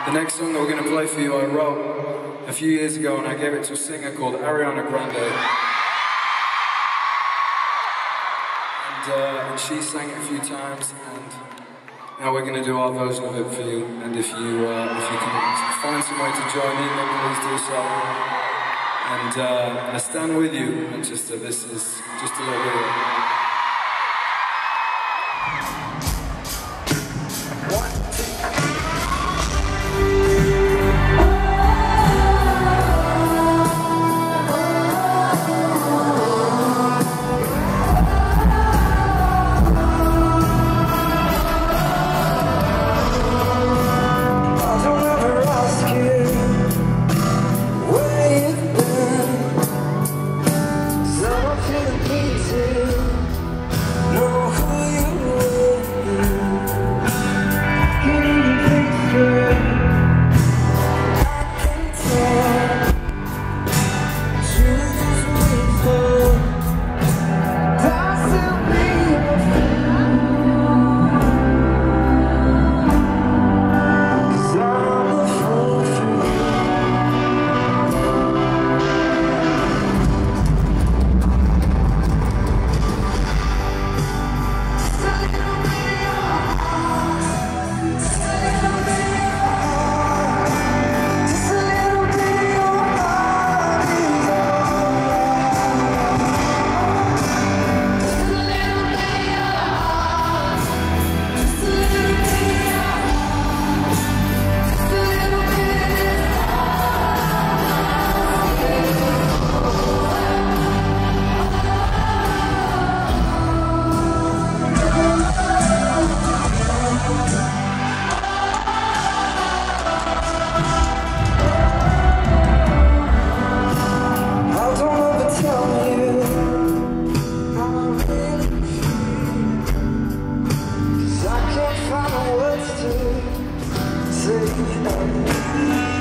The next song that we're going to play for you I wrote a few years ago, and I gave it to a singer called Ariana Grande. And she sang it a few times, and now we're going to do our version of it for you. And if you can find some way to join in, then please do so. And I stand with you, Manchester. This is just a little bit of it. Say